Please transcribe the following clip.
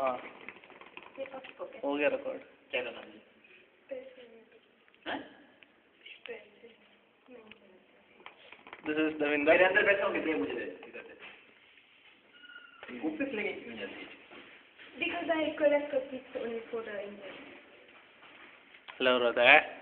हाँ हो गया रिकॉर्ड। क्या करना है? This is Davinder. मेरे अंदर बैठा हूँ कितने मुझे दे इधर से ऑफिस लेके क्यों जाती है? Because I collect copies only for the Indian. Hello रहता है।